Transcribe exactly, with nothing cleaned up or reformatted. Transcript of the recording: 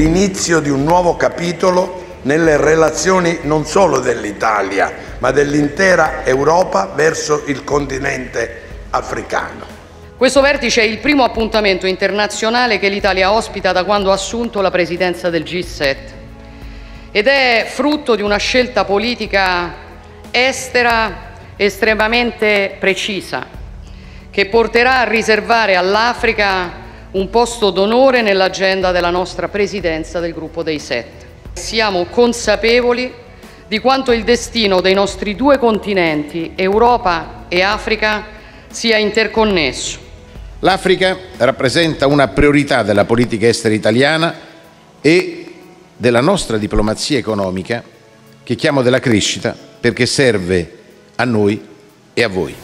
l'inizio di un nuovo capitolo nelle relazioni non solo dell'Italia, ma dell'intera Europa verso il continente africano. Questo vertice è il primo appuntamento internazionale che l'Italia ospita da quando ha assunto la presidenza del G sette ed è frutto di una scelta politica estera estremamente precisa che porterà a riservare all'Africa un posto d'onore nell'agenda della nostra presidenza del gruppo dei sette. Siamo consapevoli di quanto il destino dei nostri due continenti, Europa e Africa, sia interconnesso. L'Africa rappresenta una priorità della politica estera italiana e della nostra diplomazia economica, che chiamo della crescita, perché serve a noi e a voi.